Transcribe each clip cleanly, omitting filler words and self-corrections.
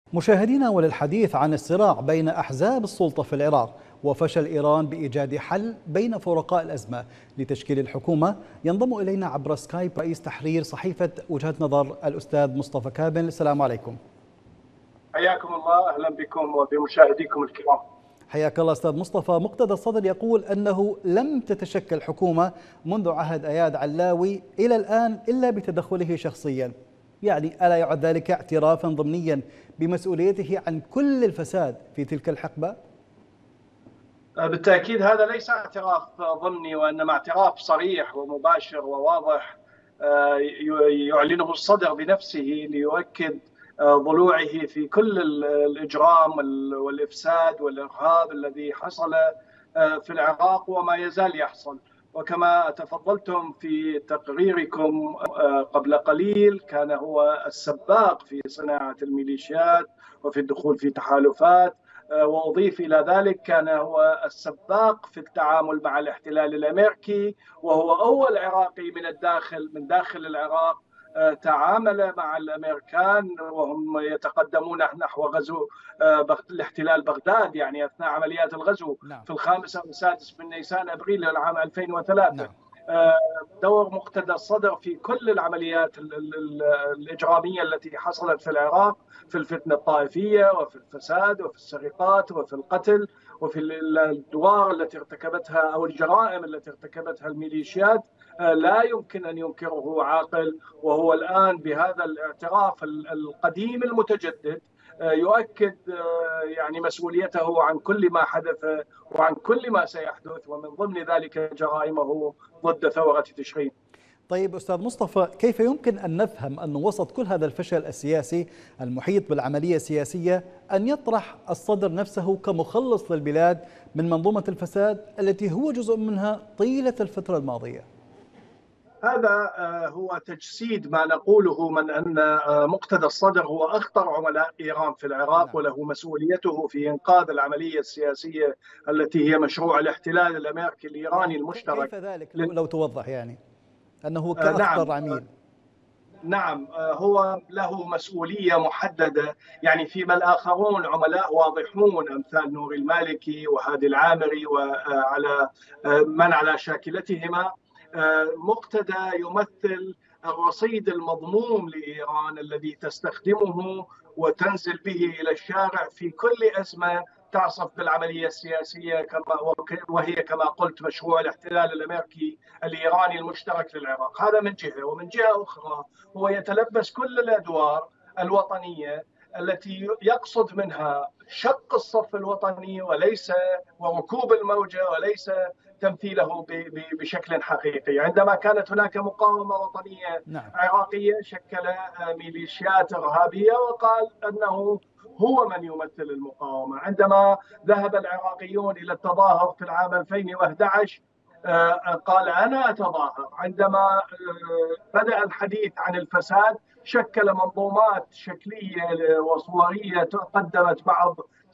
مشاهدينا، وللحديث عن الصراع بين أحزاب السلطة في العراق وفشل إيران بإيجاد حل بين فرقاء الأزمة لتشكيل الحكومة، ينضم إلينا عبر سكايب رئيس تحرير صحيفة وجهة نظر الأستاذ مصطفى كامل. السلام عليكم. حياكم الله، أهلا بكم وبمشاهديكم الكرام. حياك الله أستاذ مصطفى. مقتدى الصدر يقول أنه لم تتشكل حكومة منذ عهد أياد علاوي إلى الآن إلا بتدخله شخصيا، يعني ألا يعد ذلك اعترافا ضمنيا بمسؤوليته عن كل الفساد في تلك الحقبة؟ بالتأكيد هذا ليس اعتراف ضمني، وإنما اعتراف صريح ومباشر وواضح يعلنه الصدر بنفسه ليؤكد ضلوعه في كل الإجرام والإفساد والإرهاب الذي حصل في العراق وما يزال يحصل. وكما تفضلتم في تقريركم قبل قليل، كان هو السباق في صناعة الميليشيات وفي الدخول في تحالفات، وأضيف إلى ذلك كان هو السباق في التعامل مع الاحتلال الأمريكي، وهو أول عراقي من داخل العراق تعامل مع الأمريكان وهم يتقدمون نحو غزو الاحتلال بغداد، يعني أثناء عمليات الغزو في 5 و6 من نيسان أبريل العام 2003. دور مقتدى الصدر في كل العمليات الإجرامية التي حصلت في العراق، في الفتنة الطائفية وفي الفساد وفي السرقات وفي القتل وفي الأدوار التي ارتكبتها أو الجرائم التي ارتكبتها الميليشيات، لا يمكن أن ينكره عاقل. وهو الآن بهذا الاعتراف القديم المتجدد يؤكد يعني مسؤوليته عن كل ما حدث وعن كل ما سيحدث، ومن ضمن ذلك جرائمه ضد ثورة تشرين. طيب أستاذ مصطفى، كيف يمكن أن نفهم أن وسط كل هذا الفشل السياسي المحيط بالعملية السياسية أن يطرح الصدر نفسه كمخلص للبلاد من منظومة الفساد التي هو جزء منها طيلة الفترة الماضية؟ هذا هو تجسيد ما نقوله من أن مقتدى الصدر هو أخطر عملاء إيران في العراق، وله مسؤوليته في إنقاذ العملية السياسية التي هي مشروع الاحتلال الأمريكي الإيراني المشترك. كيف ذلك لو توضح، يعني أنه كأخطر عميل؟ نعم، هو له مسؤولية محددة، يعني فيما الآخرون عملاء واضحون أمثال نور المالكي وهادي العامري وعلى من على شاكلتهما. مقتدى يمثل الرصيد المضموم لإيران الذي تستخدمه وتنزل به إلى الشارع في كل أزمة تعصف بالعملية السياسية، وهي كما قلت مشروع الاحتلال الأمريكي الإيراني المشترك للعراق. هذا من جهة، ومن جهة أخرى هو يتلبس كل الأدوار الوطنية التي يقصد منها شق الصف الوطني وركوب الموجة، وليس تمثيله بشكل حقيقي. عندما كانت هناك مقاومة وطنية عراقية شكل ميليشيات إرهابية وقال أنه هو من يمثل المقاومة. عندما ذهب العراقيون إلى التظاهر في العام 2011 قال أنا أتظاهر. عندما بدأ الحديث عن الفساد شكل منظومات شكلية وصورية قدمت بعض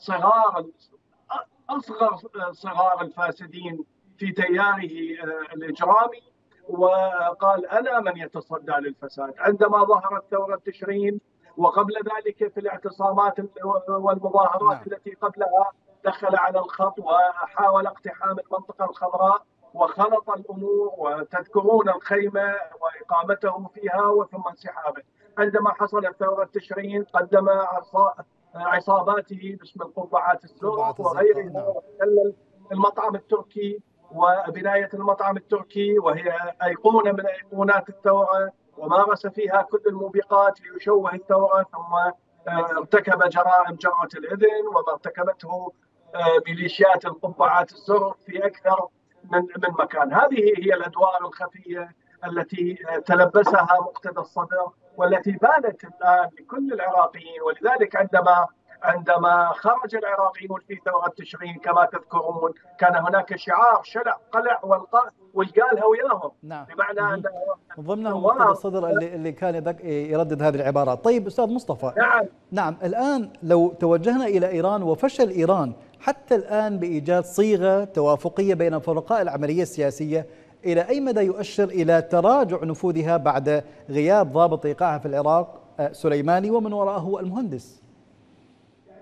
أصغر صغار الفاسدين في تياره الإجرامي، وقال أنا من يتصدى للفساد. عندما ظهرت ثورة تشرين وقبل ذلك في الاعتصامات والمظاهرات التي قبلها، دخل على الخط وحاول اقتحام المنطقة الخضراء وخلط الأمور، وتذكرون الخيمة وإقامته فيها وثم انسحابه. عندما حصلت ثورة تشرين قدم عصاباته باسم القبعات الزرق وغيرها، واحتل المطعم التركي وبناية المطعم التركي وهي أيقونة من أيقونات الثورة، ومارس فيها كل الموبقات ليشوه الثورة، ثم ارتكب جرائم جرة الإذن وما ارتكبته ميليشيات القبعات الزرق في أكثر من مكان. هذه هي الأدوار الخفية التي تلبسها مقتدى الصدر والتي بانت الآن لكل العراقيين. ولذلك عندما خرج العراقيون في ثورة تشرين كما تذكرون، كان هناك شعار شلع قلع والقالها وياهم. بمعنى أن ضمنهم مقتدى الصدر اللي كان يردد هذه العبارات. طيب أستاذ مصطفى، نعم الآن لو توجهنا إلى إيران وفشل إيران حتى الآن بإيجاد صيغة توافقية بين فرقاء العملية السياسية، إلى أي مدى يؤشر إلى تراجع نفوذها بعد غياب ضابط إيقاعها في العراق سليماني ومن وراءه المهندس؟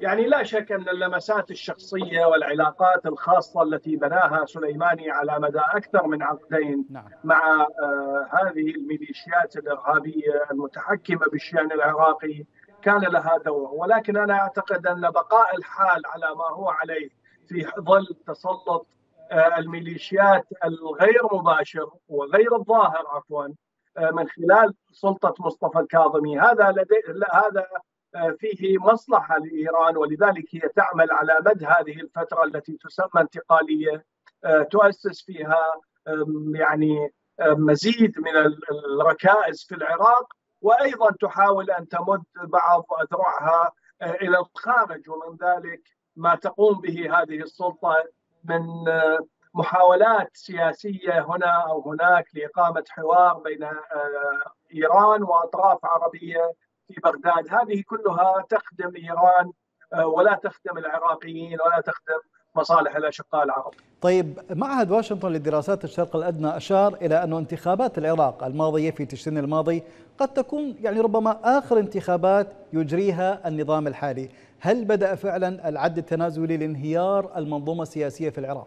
يعني لا شك أن اللمسات الشخصية والعلاقات الخاصة التي بناها سليماني على مدى أكثر من عقدين نعم. مع هذه الميليشيات الإرهابية المتحكمة بالشأن العراقي كان لها دور، ولكن أنا أعتقد أن بقاء الحال على ما هو عليه في ظل تسلط الميليشيات الغير مباشر وغير الظاهر عفوا من خلال سلطة مصطفى الكاظمي، هذا فيه مصلحة لإيران، ولذلك هي تعمل على مدى هذه الفترة التي تسمى انتقالية، تؤسس فيها يعني مزيد من الركائز في العراق، وأيضا تحاول أن تمد بعض أذرعها إلى الخارج، ومن ذلك ما تقوم به هذه السلطة من محاولات سياسية هنا أو هناك لإقامة حوار بين إيران وأطراف عربية في بغداد. هذه كلها تخدم إيران ولا تخدم العراقيين ولا تخدم مصالح الأشقاء العرب. طيب، معهد واشنطن للدراسات الشرق الأدنى أشار إلى أن انتخابات العراق الماضية في تشرين الماضي قد تكون يعني ربما آخر انتخابات يجريها النظام الحالي. هل بدأ فعلا العد التنازلي لانهيار المنظومة السياسية في العراق؟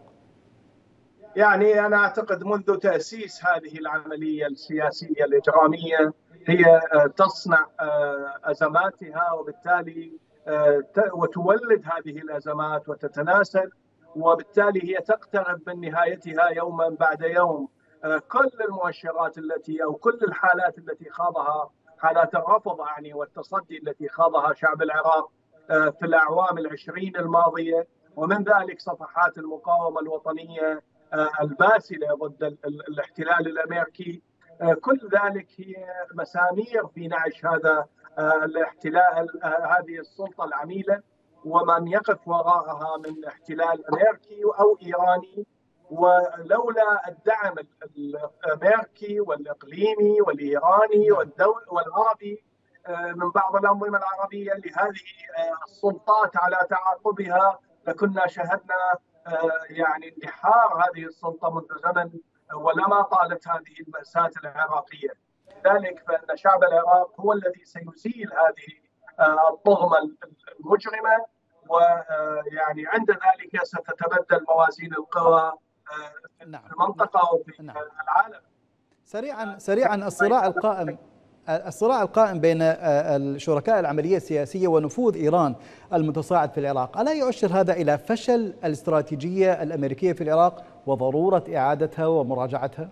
يعني أنا أعتقد منذ تأسيس هذه العملية السياسية الإجرامية هي تصنع أزماتها، وبالتالي وتولد هذه الأزمات وتتناسل، وبالتالي هي تقترب من نهايتها يوما بعد يوم. كل المؤشرات التي أو كل الحالات التي خاضها، حالات الرفض يعني والتصدي التي خاضها شعب العراق في الأعوام العشرين الماضية، ومن ذلك صفحات المقاومة الوطنية الباسلة ضد الاحتلال الأمريكي، كل ذلك هي مسامير في نعش هذا الاحتلال، هذه السلطة العميلة، ومن يقف وراءها من احتلال أمريكي أو إيراني. ولولا الدعم الأمريكي والإقليمي والإيراني والعربي من بعض الأنظمة العربية لهذه السلطات على تعاقبها، لكنا شهدنا يعني اندحار هذه السلطة منذ زمن، ولما طالت هذه المأساة العراقية. لذلك فإن شعب العراق هو الذي سيزيل هذه الطغمة المجرمة، ويعني عند ذلك ستتبدل موازين القوى في المنطقة وفي العالم. سريعا الصراع القائم بين الشركاء العملية السياسية ونفوذ إيران المتصاعد في العراق، ألا يؤشر هذا إلى فشل الاستراتيجية الأمريكية في العراق وضرورة إعادتها ومراجعتها؟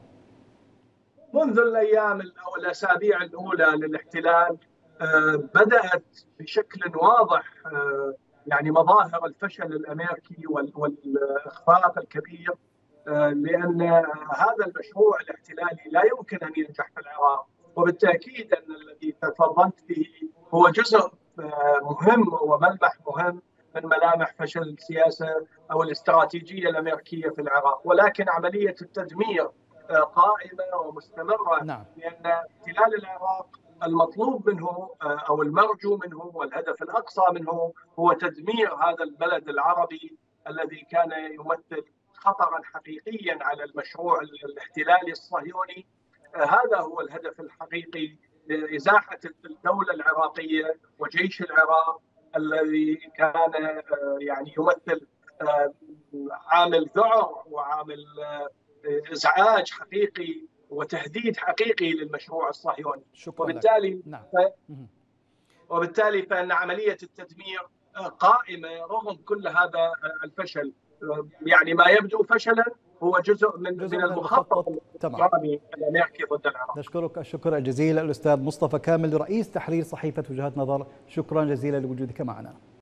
منذ الأيام أو الأسابيع الأولى للاحتلال بدأت بشكل واضح يعني مظاهر الفشل الأمريكي والإخفاق الكبير، لأن هذا المشروع الاحتلالي لا يمكن أن ينجح في العراق، وبالتأكيد أن الذي تفضلت به هو جزء مهم وملمح مهم من ملامح فشل السياسة أو الاستراتيجية الأمريكية في العراق. ولكن عملية التدمير قائمة ومستمرة، لأن احتلال العراق المطلوب منه أو المرجو منه والهدف الأقصى منه هو تدمير هذا البلد العربي الذي كان يمثل خطرا حقيقيا على المشروع الاحتلالي الصهيوني. هذا هو الهدف الحقيقي لإزاحة الدولة العراقية وجيش العراق الذي كان يعني يمثل عامل ذعر وعامل إزعاج حقيقي وتهديد حقيقي للمشروع الصهيوني. وبالتالي فإن عملية التدمير قائمة رغم كل هذا الفشل. يعني ما يبدو فشلا هو جزء من المخطط الإجرامي الأمريكي ضد العراق. نشكرك الشكر الجزيل الأستاذ مصطفى كامل، رئيس تحرير صحيفة وجهات نظر. شكرا جزيلا لوجودك معنا.